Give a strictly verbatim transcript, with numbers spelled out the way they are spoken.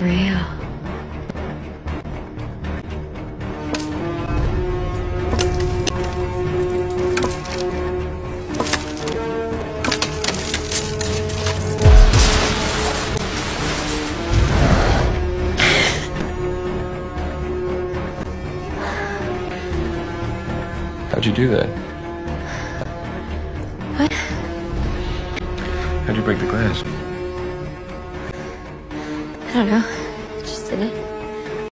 real. How'd you do that? What? How'd you break the glass? I don't know. Just did it.